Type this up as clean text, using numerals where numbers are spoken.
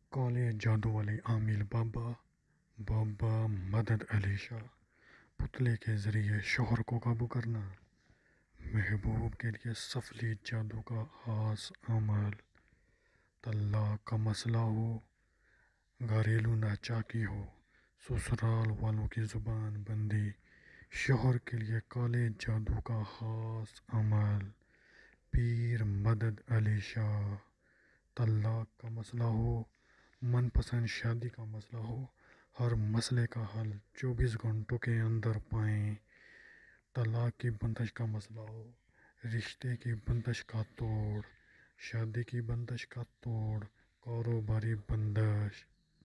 काले जादू वाले आमिल बाबा बाबा मदद अली शाह। पुतले के ज़रिए शोहर को काबू करना। महबूब के लिए सफली जादू का खास अमल। तलाक का मसला हो, घरेलू नाचाकी हो, ससुराल वालों की ज़ुबान बंदी, शोहर के लिए काले जादू का खास अमल। पीर मदद अली शाह। तलाक का मसला हो, मनपसंद शादी का मसला हो, हर मसले का हल 24 घंटों के अंदर पाएं। तलाक की बंदिश का मसला हो, रिश्ते की बंदिश का तोड़, शादी की बंदिश का तोड़, कारोबारी बंदिश,